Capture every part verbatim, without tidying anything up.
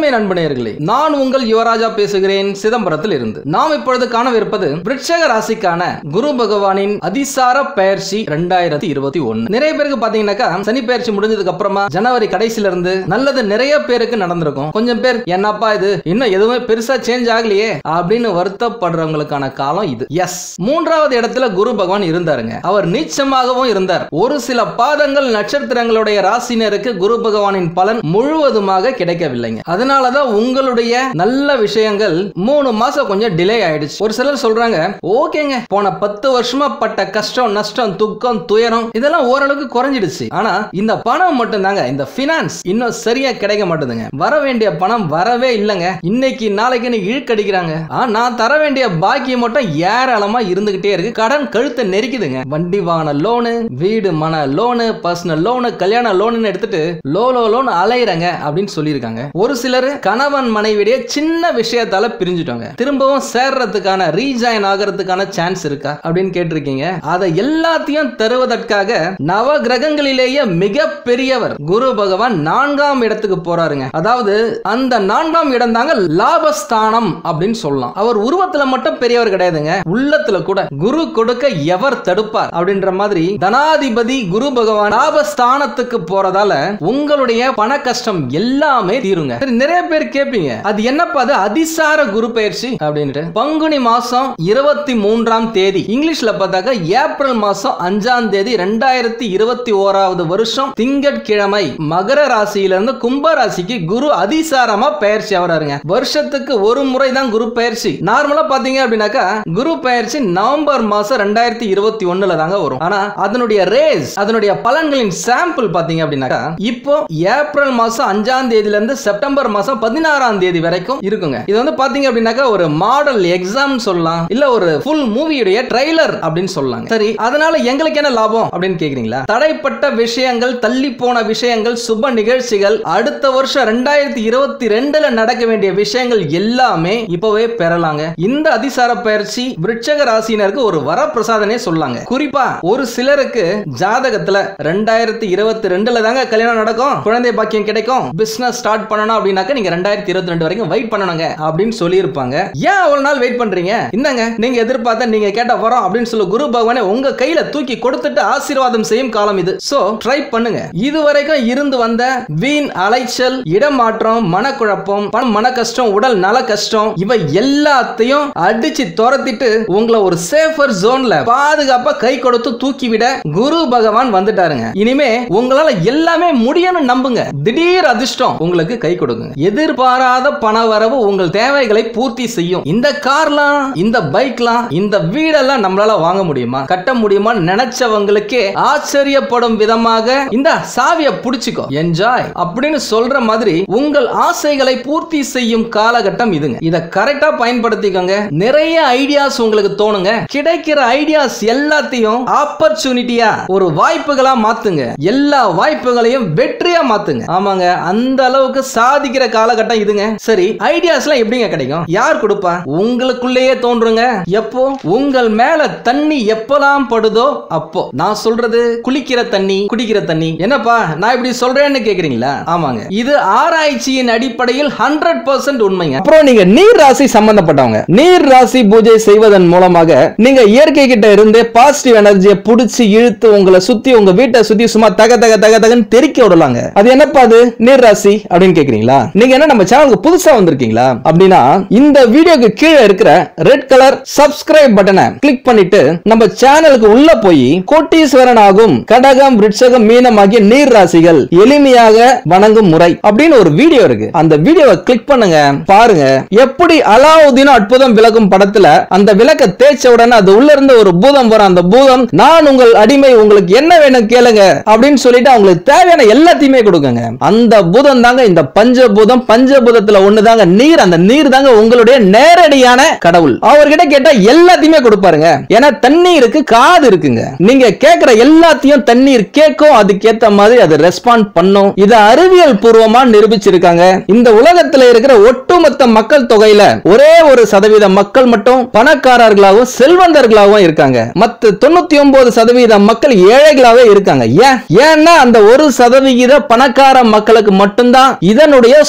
அருமை நண்பனேயர்களே, நான் உங்கள் யுவராஜா பேசுகிறேன் சிதம்பரத்தில் இருந்து. நாம் இப்பொழுது காணவிருப்பது விருட்சிக ராசிக்கான குரு பகவானின் அதிசார பெயர்ச்சி இரண்டாயிரத்தி இருபத்தி ஒன்னு. நிறைய பேருக்கு பாத்தீங்கன்னாக்கா சனி பெயர்ச்சி முடிஞ்சதுக்கு அப்புறமா ஜனவரி கடைசியில இருந்து நல்லது நிறைய பேருக்கு நடந்திருக்கும். கொஞ்சம் பேர் என்னப்பா இது இன்னும் எதுவுமே பெருசா சேஞ்ச் ஆகலையே அப்படின்னு வருத்தப்படுறவங்களுக்கான காலம் இது. எஸ், மூன்றாவது இடத்துல குரு பகவான் இருந்தாருங்க. அவர் நீச்சமாகவும் இருந்தார். ஒரு சில பாதங்கள் நட்சத்திரங்களுடைய ராசினருக்கு குரு பகவானின் பலன் முழுவதுமாக கிடைக்கவில்லைங்க. அதனாலதான் உங்களுடைய நல்ல விஷயங்கள் மூணு மாசம் கொஞ்சம் டிலே ஆயிடுச்சு. ஒரு சிலர் சொல்றாங்க, ஓகேங்க போன பத்து வருஷமா பட்ட கஷ்டம் நஷ்டம் துக்கம் துயரம் இதெல்லாம் ஓரளவுக்கு குறைஞ்சிடுச்சு. ஆனா இந்த பணம் மட்டும் தாங்க, இந்த பினான்ஸ் இன்னும் சரியா கிடைக்க மாட்டேதுங்க. வர வேண்டிய பணம் வரவே இல்லைங்க. இன்னைக்கு நாளைக்கு இழுக்கடிக்கிறாங்க. நான் தர வேண்டிய பாக்கி மட்டும் ஏராளமா இருந்துகிட்டே இருக்கு. கடன் கழுத்தை நெரிக்குதுங்க. வண்டி வாகன லோனு, வீடு மன லோனு, பர்சனல் லோனு, கல்யாண லோனு எடுத்துட்டு லோ லோ லோன் அலையிறங்க அப்படின்னு சொல்லியிருக்காங்க. ஒரு சிலர் கணவன் மனைவிடைய சின்ன விஷயத்தால பிரிஞ்சுட்டாங்க. திரும்பவும் சேர்றதுக்கான ரீஜாயின் ஆகிறதுக்கான சான்ஸ் இருக்கா அப்படின்னு கேட்டிருக்கீங்க. அதை எல்லாத்தையும் தருவதற்காக நவ கிரகங்களிலேயே மிக பெரியவர் குரு பகவான் நான்காம் இடத்துக்கு போறாருங்க. அதாவது அந்த நான்காம் இடம் தாங்க லாபஸ்தானம் அப்படின்னு சொல்லலாம். அவர் உருவத்துல மட்டும் பெரியவர் கிடையாதுங்க, உள்ளத்துல கூட. குரு கொடுக்க எவர் தடுப்பார் அப்படின்ற மாதிரி தனாதிபதி குரு பகவான் லாபஸ்தானத்துக்கு போறதால உங்களுடைய பண கஷ்டம் எல்லாமே தீருங்க. நிறைய பேர் கேட்பீங்க, அது என்னப்பா அது அதிசார குரு பெயர்ச்சி அப்படின்ட்டு. பங்குனி மாசம் இருபத்தி மூன்றாம் தேதி, இங்கிலீஷ்ல பார்த்தாக்க ஏப்ரல் மாசம் அஞ்சாம் தேதி இரண்டாயிரத்தி இருபத்தி ஓராவது வருஷம் திங்கட்கிழமை மகர ராசியிலிருந்து கும்ப ராசிக்கு குரு அதிசாரமா பெயர்ச்சி ஆகிறாருங்க. வருஷத்துக்கு ஒரு முறை தான் குரு பெயர்ச்சி. நார்மலா பாத்தீங்க அப்படின்னாக்கா குரு பெயர்ச்சி நவம்பர் மாசம் இரண்டாயிரத்தி இருபத்தி ஒண்ணுல தாங்க வரும். ஆனா அதனுடைய ரேஸ், அதனுடைய பலன்களின் சாம்பிள் பாத்தீங்க அப்படின்னாக்கா இப்போ ஏப்ரல் மாசம் அஞ்சாம் தேதியில இருந்து செப்டம்பர் மாசம் பதினாறாம் தேதி வரைக்கும் இருக்குங்க. இது வந்து பாத்தீங்க அப்படின்னாக்கா ஒரு மாடல் எக்ஸாம் சொல்லலாம், இல்ல ஒரு ஃபுல் மூவியுடைய ட்ரைலர் அப்படின்னு சொல்லலாம். சரி, அதனால எங்களுக்கு என்ன லாபம் அப்படின்னு கேக்குறீங்களா? தடைப்பட்ட விஷயங்கள், தள்ளி போன விஷயங்கள், சுப நிகழ்ச்சிகள், அடுத்த வருஷம் இரண்டாயிரத்தி இருபத்தி ரெண்டுல நடக்க வேண்டிய விஷயங்கள் எல்லாமே இப்பவே பெறலாங்க. இந்த அதிசார பயிற்சி விருட்சிக ராசினருக்கு ஒரு வரப்பிரசாதனே சொல்லாங்க. குறிப்பா ஒரு சிலருக்கு ஜாதகத்துல இரண்டாயிரத்தி இருபத்தி ரெண்டுல தாங்க கல்யாணம் நடக்கும், குழந்தை பாக்கியம் கிடைக்கும், பிசினஸ் ஸ்டார்ட் பண்ணணும் அப்படின்னாக்க நீங்க இரண்டாயிரத்தி இருபத்தி ரெண்டு வரைக்கும் வெயிட் பண்ணணுங்க அப்படின்னு சொல்லி இருப்பாங்க. ஏன் அவ்வளவு நாள் வெயிட் பண்றீங்க? இந்தாங்க நீங்க எதிர்பார்த்த நீங்க கேட்ட வரோம் அப்படின்னு சொல்லி குரு பகவானே உங்க கையில தூக்கி கொடுத்துட்டு ஆசீர்வாதம் செய்யும் காலம் இது. சோ ட்ரை பண்ணுங்க. இதுவரைக்கும் இருந்து வந்த வீண் அலைச்சல், இடமாற்றம், மனக்குழப்பம், பணம், மன கஷ்டம், உடல் நல கஷ்டம் இவை எல்லாத்தையும் அடிச்சு துரத்திட்டு உங்களை ஒரு சேஃபர் ஜோன்ல பாதுகாப்பா கை கொடுத்து தூக்கிவிட குரு பகவான் வந்துட்டாருங்க. இனிமே உங்களால எல்லாமே முடியும்னு நம்புங்க. திடீர் அதிர்ஷ்டம் உங்களுக்கு கை கொடுங்க. எதிர்பாராத பண வரவு உங்கள் தேவைகளை பூர்த்தி செய்யும். இந்த கார்லாம், இந்த பைக்லாம், இந்த வீடெல்லாம் நம்மளால வாங்க முடியுமா, கட்ட முடியுமா நினைச்சவங்களுக்கே ஆச்சரியப்படும் விதமாக இந்த சாவியை புடிச்சுக்கோ, என்ஜாய் அப்படின்னு சொல்ற மாதிரி உங்கள் ஆசைகளை பூர்த்தி செய்யும் காலகட்டம் இதுங்க. இத கரெக்டா பயன்படுத்திக்கோங்க. நிறைய ஐடியாஸ் உங்களுக்கு தோணுங்க. கிடைக்கிற ஐடியாஸ் எல்லாத்தையும் ஆப்பர்ச்சுனிட்டியா, ஒரு வாய்ப்புகளா மாத்துங்க. எல்லா வாய்ப்புகளையும் வெற்றியா மாத்துங்க. ஆமாங்க, அந்த அளவுக்கு சாதிக்கிற காலகட்டம் இதுங்க. சரி, ஐடியாஸ்லாம் எப்படிங்க கிடைக்கும்? யார் கொடுப்பா? உங்களுக்குள்ளேயே தோன்றுங்க. எப்போ உங்கள் மேல தண்ணி எப்பலாம் படுதோ அப்போ. நான் சொல்றது குளிக்கிற தண்ணி, குடிக்கிற தண்ணி. என்னப்பா நான் இப்படி சொல்றேன்னு கேக்குறீங்களா? ஆமாங்க, இது ஆராய்ச்சியின் அடிப்படையில் ஹண்ட்ரட் பர்சன்ட் உண்மைங்க. அப்புறம் நீங்க நீர் ராசி சம்பந்தப்பட்டவங்க, நீர் ராசி பூஜை செய்வதன் மூலமாக நீங்க இயற்கை கிட்ட இருந்து பாசிட்டிவ் எனர்ஜியை புடிச்சு இழுத்து உங்களை சுத்தி, உங்க வீட்டை சுத்தி சும்மா தக தக தக தகன்னு தெறிக்க விடலாங்க. அது என்னப்பா அது நீர் ராசி அப்படின்னு கேக்குறீங்களா? நீங்க என்ன நம்ம சேனலுக்கு புதுசா வந்திருக்கீங்களா அப்படின்னா இந்த வீடியோக்கு கீழே இருக்கிற ரெட் கலர் சப்ஸ்கிரைப் பட்டனை கிளிக் பண்ணிட்டு நம்ம சேனலுக்கு உள்ள போய் கோட்டீஸ்வரன் ஆகும் கடகம், விருட்சிகம், மீனம் ஆகிய நீர் ராசிகள் எளிமையாக வணங்கும் முறை அப்படின்னு ஒரு வீடியோ இருக்கு. அந்த வீடியோவை கிளிக் பண்ணுங்க, பாருங்க. எப்படி அலாவுதீன் அற்புதம் விளக்கும் படத்துல அந்த விளக்க தேய்ச்ச உடனே அது உள்ள இருந்து ஒரு பூதம் வரும். அந்த பூதம் நான் உங்கள் அடிமை, உங்களுக்கு என்ன வேணும் கேளுங்க அப்படின்னு சொல்லிட்டு அவங்களுக்கு தேவையான எல்லாத்தையுமே கொடுக்குங்க. அந்த பூதம் தாங்க இந்த பஞ்சபூதம். பஞ்சபூதத்துல ஒண்ணுதாங்க நீர். அந்த நீர் தாங்க உங்களுடைய நேரடியான கடவுள். அவர்கிட்ட கேட்டா எல்லாத்தையுமே கொடுப்பாருங்க. ஏன்னா தண்ணீருக்கு காது இருக்குங்க. நீங்க கேட்கிற எல்லாத்தையும் தண்ணீர் கேட்கும், அதுக்கேத்த மாதிரி அது ரெஸ்பாண்ட் பண்ணும். இத அறிவியல் பூர்வமா நிரூபிச்சிருக்காங்க. இந்த உலகத்துல இருக்கிற ஒட்டுமொத்த மக்கள் தொகையில ஒரே ஒரு சதவீத மக்கள் மட்டும் பணக்காரர்களாகவும் செல்வந்தர்களாகவும் இருக்காங்க. மத்த தொண்ணூத்தி ஒன்பது சதவீத மக்கள் ஏழைகளாவே இருக்காங்க. ஏன்? ஏன்னா அந்த ஒரு சதவிகித பணக்கார மக்களுக்கு மட்டும்தான் இதனுடைய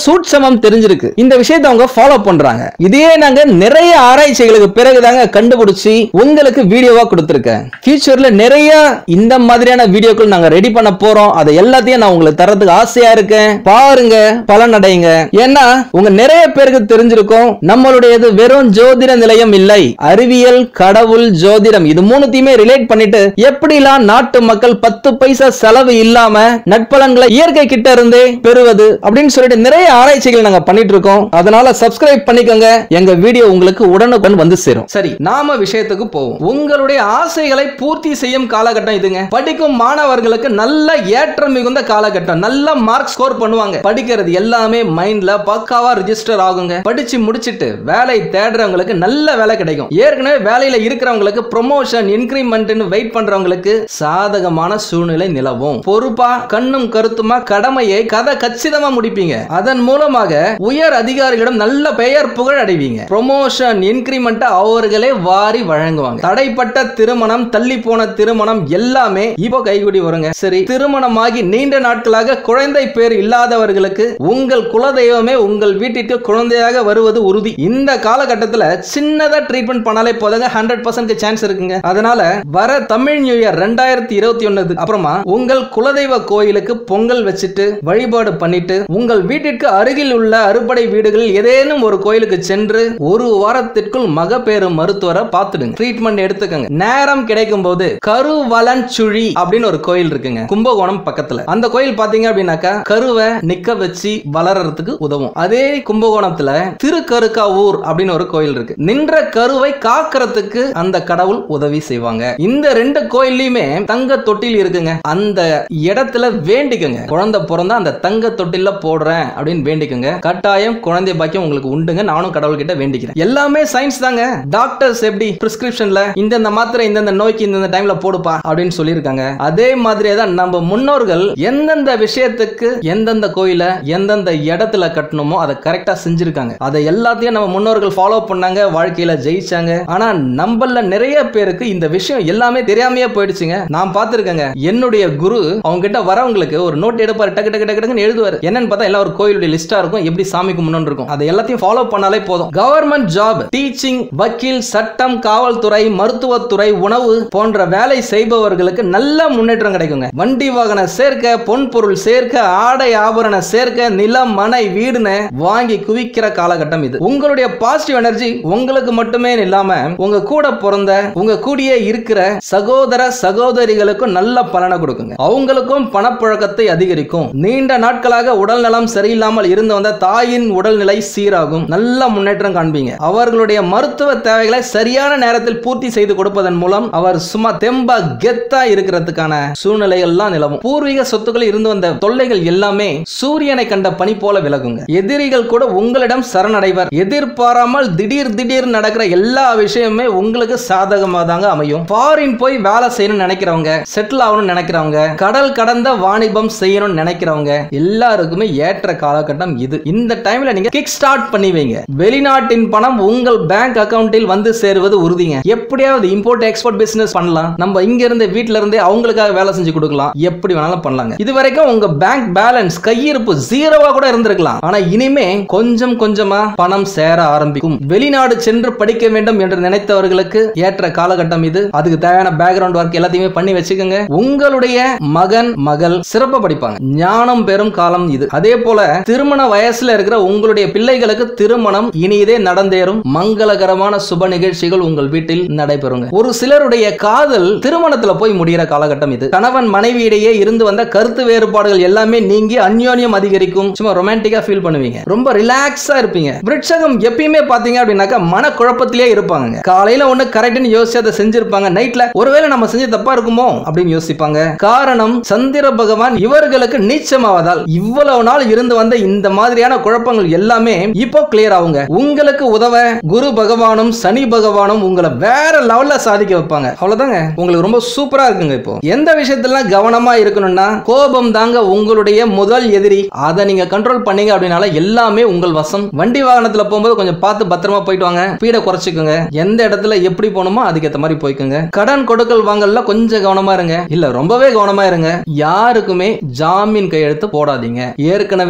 சூட்சமம் தெரிஞ்சிருக்கு. இந்த விஷயத்தை அவங்க ஃபாலோ பண்றாங்க. இதே நாங்க நிறைய ஆராய்ச்சிகளுக்கு பிறகுதாங்க கண்டுபிடிச்சி உங்களுக்கு வீடியோவா கொடுத்திருக்கேன். ஃபியூச்சர்ல நிறைய இந்த மாதிரியான வீடியோக்கள் நாங்க ரெடி பண்ண போறோம். அதை எல்லாத்தையும் நான் உங்களுக்கு தரதுக்கு ஆசையா இருக்கேன். பாருங்க, பலனடைங்க. ஏன்னா உங்க நிறைய பேருக்கு தெரிஞ்சிருக்கும் நம்மளுடையது வெறும் ஜோதிட நிலையம் இல்லை, அறிவியல், கடவுள், ஜோதிடம் இது மூணுத்தையுமே ரிலேட் பண்ணிட்டு எப்படிலாம் நாட்டு மக்கள் பத்து பைசா செலவு இல்லாம நட்பலன்களை இயற்கை கிட்ட இருந்தே பெறுவது அப்படின்னு சொல்லிட்டு நிறைய ஆராய்ச்சிகள் நாங்க பண்ணிட்டு இருக்கோம். அதனால சப்ஸ்கிரைப் பண்ணிக்கோங்க. எங்க வீடியோ உங்களுக்கு உடனுக்குடன் வந்து சேரும். சரி, நாம விஷயத்துக்கு போவோம். உங்களுடைய ஆசைகளை பூர்த்தி செய்யும் காலகட்டம் இதுங்க. படிக்கும் மாணவர்களுக்கு நல்ல ஏற்றம் மிகுந்த காலகட்டம். நல்ல மார்க் ஸ்கோர் பண்ணுவாங்க. படிக்கிறது எல்லாமே மைண்ட்ல பக்காவா ரெஜிஸ்டர் ஆகுங்க. படிச்சு முடிச்சிட்டு வேலை தேடுறவங்களுக்கு நல்ல வேலை கிடைக்கும். ஏற்கனவே வேலையில இருக்கிறவங்களுக்கு ப்ரொமோஷன், இன்கிரிமெண்ட் வெயிட் பண்றவங்களுக்கு சாதகமான சூழ்நிலை நிலவும். பொறுப்பா கண்ணும் கருத்துமா கடமையை கதை கச்சிதமா முடிப்பீங்க. அதன் மூலமாக உயர் அதிகாரிகளிடம் நல்ல பெயர் புகழ் அடைவீங்க. ப்ரொமோஷன், இன்கிரிமெண்ட் அவர்களே வாரி வழங்குவாங்க. தடைப்பட்ட திருமணம், தள்ளி போன திருமணம் எல்லாமே இப்போ கைகூடி வருங்க. சரி, திருமணமாகி நீண்ட நாட்களாக குழந்தை பேர் இல்லாதவர்களுக்கு உங்கள் குலதெய்வமே உங்கள் வீட்டிற்கு குழந்தையாக வருவது உறுதி. இந்த காலகட்டத்தில் சின்னதா ட்ரீட்மெண்ட் பண்ணாலே போதுங்க, ஹண்ட்ரட் பர்சன்ட் சான்ஸ் இருக்குங்க. அதனால வர தமிழ் நியூ இயர் ரெண்டாயிரத்தி இருபத்தி ஒன்னு அப்புறமா உங்கள் குலதெய்வ கோயிலுக்கு பொங்கல் வச்சுட்டு வழிபாடு பண்ணிட்டு உங்கள் வீட்டிற்கு அருகில் உள்ள அறுபடை வீடுகளில் ஏதேனும் ஒரு கோயிலுக்கு சென்று ஒரு வாரத்திற்குள் மகப்பேறு மருத்துவரை பார்த்துடுங்க. ட்ரீட்மெண்ட் எடுத்துக்கங்க. நேரம் கிடைக்கும் போது கருவலஞ்சுழி அப்படின்னு ஒரு கோயில் இருக்குங்க, கும்பகோணம் பக்கத்துல. அந்த கோயில் பாத்தீங்க அப்படின்னாக்கா கருவை நிக்க வச்சு வளர்றதுக்கு உதவும். அதே கும்பகோணத்துல திருக்கருக்காவூர் அப்படின்னு ஒரு கோயில் இருக்கு. நின்ற கருவை காக்கிறதுக்கு அந்த கடவுள் உதவி செய்வாங்க. இந்த ரெண்டு கோயில்லையுமே தங்க தொட்டில் இருக்குங்க. அந்த இடத்துல வேண்டிக்கங்க, குழந்தை பிறந்தா அந்த தங்க தொட்டில போடுறேன் அப்படின்னு வேண்டிக்கங்க. கட்டாயம் குழந்தை பாக்கியம் உங்களுக்கு உண்டுங்க. நானும் கடவுள் கிட்ட வேண்டிக்கிறேன். எல்லாமே சயின்ஸ் தாங்க. டாக்டர்ஸ் எப்படி பிரிஸ்கிரிப்ஷன்ல இந்த மாத்திரை இந்த நோய்க்கு இந்த டைம்ல போடுப்பா அப்படின்னு சொல்லியிருக்காங்க. அதே மாதிரியே தான் நம்ம முன்னோர்கள் எந்தெந்த விஷயத்துக்கு எந்தெந்த கோயில எந்தெந்த இடத்துல கட்டணுமோ அதை கரெக்டா செஞ்சிருக்காங்க. அதை எல்லாத்தையும் நம்ம முன்னோர்கள் ஃபாலோ பண்ணாங்க, வாழ்க்கையில ஜெயிச்சாங்க. ஆனா நம்மள நிறைய பேருக்கு இந்த விஷயம் எல்லாமே தெரியாமையே போயிடுச்சுங்க. நான் பார்த்திருக்கேங்க, என்னுடைய குரு அவங்க கிட்ட வரவங்களுக்கு ஒரு நோட் எடுப்பாரு, டக்கு டக்கு டக்குன்னு எழுதுவாரு. என்னன்னு பார்த்தா எல்லாம் ஒரு கோயிலுடைய லிஸ்டா இருக்கும், எப்படி சாமி கும்பிடணும் இருக்கும். அதை எல்லாத்தையும் ஃபாலோ பண்ணாலே போதும். கவர்மெண்ட் ஜாப், டீச்சிங், வக்கீல், சட்டம், காவல்துறை, மருத்துவத்துறை, உணவு போன்ற வேலை செய்பவர்களுக்கு நல்ல முன்னேற்றம் கிடைக்குங்க. வண்டி வாகன சேர்க்க, பொன் பொருள் சேர்க்க, ஆடை ஆபரண சேர்க்க, நிலம், மனை, வீடுன்னு வாங்கி குவிக்கிற காலகட்டம் இது. உங்களுடைய பாசிட்டிவ் எனர்ஜி உங்களுக்கு மட்டுமே இல்லாம உங்க கூட பிறந்த உங்க கூடியே இருக்கிற சகோதர சகோதரிகளுக்கும் நல்ல பலனை கொடுக்குங்க. அவங்களுக்கும் பணப்புழக்கத்தை அதிகரிக்கும். நீண்ட நாட்களாக உடல் நலம் சரியில்லாமல் இருந்து வந்த தாயின் உடல்நிலை சீராகும். நல்ல முன்னேற்றம் காண்பீங்க. அவர்களுடைய மருத்துவ தேவைகளை சரியான நேரத்தில் பூர்த்தி செய்து கொடுப்பதன் மூலம் அவர் சும்மா தெம்பா கெத்தா இருக்கிறதுக்கான சூழ்நிலைகள்லாம் நிலவும். பூர்வீக சொத்துக்கள் இருந்து வந்த தொல்லைகள் எல்லாமே சூரியனை கண்ட பனி போல விலகுங்க. எதிரிகள் கூட உங்களிடம் சரணடைவர். எதிர்பாராமல் திடீர் திடீர் நடக்கிற எல்லா விஷயமே உங்களுக்கு சாதகமாக தாங்க அமையும். ஃபாரின் போய் வேலை செய்யணும்னு நினைக்கிறவங்க, செட்டில் ஆகணும்னு நினைக்கிறவங்க, கடல் கடந்த வாணிபம் செய்யணும்னு நினைக்கிறவங்க எல்லாருக்குமே ஏற்ற காலகட்டம் இது. இந்த டைம்ல நீங்க கிக் ஸ்டார்ட் பண்ணி வைங்க. வெளிநாட்டின் பணம் உங்கள் பேங்க் அக்கவுண்டில் வந்து சேருவது உறுதிங்க. எப்படியாவது இம்போர்ட் எக்ஸ்போர்ட் பிசினஸ் பண்ணலாம். நம்ம இங்க இருந்து வீட்ல இருந்தே அவங்களுக்காக வேலை செஞ்சு கொடுக்கலாம். எப்படி வேணாலும் பண்ணலாங்க. இதுவரைக்கும் உங்க பேங்க் பேலன்ஸ் கையிருப்பு ஜீரோவா கூட இருந்திருக்கலாம். ஆனா இனிமே கொஞ்சம் கொஞ்சமா பணம் சேர ஆரம்பிக்கும். வெளிநாடு சென்று படிக்க வேண்டும் என்று நினைத்தவர்களுக்கு ஏற்ற காலகட்டம் இது. அதுக்கு தேவையான பேக்ரவுண்ட் ஒர்க் எல்லாத்தையுமே பண்ணி வச்சுக்கோங்க. உங்களுடைய மகன் மகள் சிறப்பா படிப்பாங்க. ஞானம் பெறும் காலம் இது. அதே போல திருமண வயசுல இருக்கிற உங்களுடைய பிள்ளைகளுக்கு திருமணம் இனிதே நடந்தேறும். மங்களகரமான சுப நிகழ்ச்சிகள் உங்கள் வீட்டில் நடைபெறுங்க. ஒரு சிலருடைய காதல் திருமணத்துல போய் முடிகிற காலகட்டம் இது. கணவன் மனைவியிடையே இருந்து வந்த கருத்து வேறுபாடுகள் எல்லாமே நீங்கி அந்யோன்யம் அதிகரிக்கும். சும்மா ரொமான்டிக்கா ஃபீல் பண்ணுவீங்க. ரொம்ப ரிலாக்ஸா இருப்பீங்க. விருட்சகம் எப்பயுமே பாத்தீங்க அப்படின்னாக்கா மன குழப்பத்திலே இருப்பாங்க. காலையில ஒண்ணு கரெக்ட்னு யோசிச்சு அதை செஞ்சிருப்பாங்க. நைட்ல ஒருவேளை நம்ம செஞ்சு தப்பா இருக்குமோ அப்படின்னு யோசிப்பாங்க. காரணம் சந்திர பகவான் இவர்களுக்கு நீச்சமாவதால் இவ்வளவு நாள் இருந்து வந்த இந்த மாதிரியான குழப்பங்கள் எல்லாமே இப்போ கிளியர் ஆகுங்க. உங்களுக்கு உதவ குரு பகவானும் சனி பகவானும் உங்களை வேற லெவல்ல சாதிக்க வைப்பாங்க. அவ்வளவுதாங்க. உங்களுக்கு ரொம்ப சூப்பரா இருக்குங்க. இப்போ எந்த விஷயத்துல கவனமா இருக்கணும்னா, கோபம் தாங்க உங்களுடைய முதல் எதிரி. அதை நீங்க கண்ட்ரோல் பண்ணீங்க அப்படினால எல்லாமே உங்கள் வசம். வண்டி வாகனத்துல போகும்போது கொஞ்சம் பார்த்து பத்திரமா போயிட்டு வாங்க. ஸ்பீட குறைச்சிக்கோங்க. எந்த இடத்துல எப்படி போகணுமோ அதுக்கேற்ற மாதிரி போய்க்குங்க. கடன் கொடுக்கல் வாங்கல கொஞ்சம் கவனமா இருங்க. இல்ல ரொம்பவே கவனமா இருங்க. யாருக்குமே ஜாமீன் கையெழுத்து போடாதீங்க. ஏற்கனவே நீங்க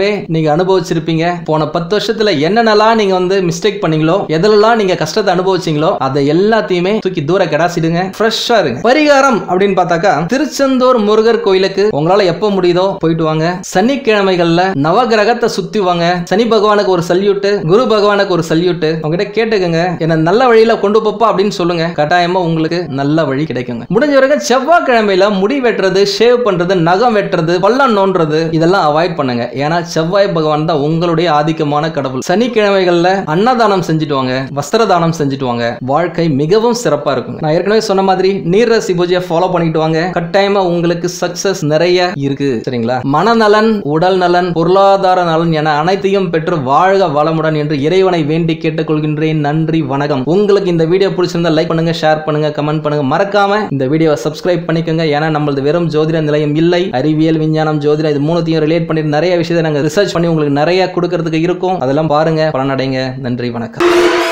நீங்க அனுபவிச்சிருப்பீங்க. போன பத்து வருஷத்துல என்னென்னலாம் நீங்க வந்து மிஸ்டேக் பண்ணீங்களோ, எதெல்லாம் நீங்க கஷ்டத்தை அனுபவிச்சீங்களோ அதை எல்லாத்தையுமே தூக்கி தூர கடாசிடுங்க. ஃப்ரெஷ்ஷா இருங்க. பரிகாரம் அப்படின்னு பார்த்தாக்கா, திருச்செந்தூர் முருகர் கோயிலுக்கு உங்களால எப்ப முடியுதோ போயிட்டு வாங்க. சனிக்கிழமைகள்ல நவகிரகத்தை சுத்தி வாங்க. சனி பகவானுக்கு ஒரு சல்யூட், குரு பகவானுக்கு ஒரு சல்யூட். உங்ககிட்ட கேட்டுக்கங்க, என்ன நல்ல வழியில கொண்டு போப்பா அப்படின்னு சொல்லுங்க. கட்டாயமா உங்களுக்கு நல்ல வழி கிடைக்குங்க. முடிஞ்ச வரைக்கும் செவ்வாய்க்கிழமையில முடி வெட்டுறது, ஷேவ் பண்றது, நகம் வெட்டுறது, பள்ளம் நோன்றது இதெல்லாம் அவாய்ட் பண்ணுங்க. ஏன்னா செவ்வாய் பகவான் தான் உங்களுடைய ஆதிக்கமான கடவுள். சனிக்கிழமைகள்ல அன்னதானம் செஞ்சுட்டு வாங்க, வஸ்திர தானம் செஞ்சுட்டு வாங்க. வாழ்க்கை மிகவும் சிறப்பா இருக்கும். நான் ஏற்கனவே சொன்ன மாதிரி நீர் ராசி பூஜையை ஃபாலோ பண்ணிட்டு வாங்க. கட்டாயமா உங்களுக்கு சக்சஸ் நிறைய இருக்கு. சரிங்களா? மனநலன், உடல் நலன், பொருளாதார நலன் என அனைத்தையும் பெற்று வாழ்க வளமுடன் என்று இறைவனை வேண்டி கேட்டுக்கொள்கின்றேன். நன்றி, வணக்கம். உங்களுக்கு இந்த வீடியோ பிடிச்சிருந்தா லைக் பண்ணுங்க, ஷேர் பண்ணுங்க, கமெண்ட் பண்ணுங்க. மறக்காம இந்த வீடியோவை சப்ஸ்கிரைப் பண்ணிக்கோங்க. ஏன்னா நம்மளது வெறும் ஜோதிட நிலையம் இல்லை, அறிவியல், விஞ்ஞானம், ஜோதிடம் இது மூணுத்தையும் ரிலேட் பண்ணி நிறைய விஷயத்தை நாங்கள் ரிசர்ச் பண்ணி உங்களுக்கு நிறைய கொடுக்கறதுக்கு இருக்கும். அதெல்லாம் பாருங்க, பலனடைங்க. நன்றி, வணக்கம்.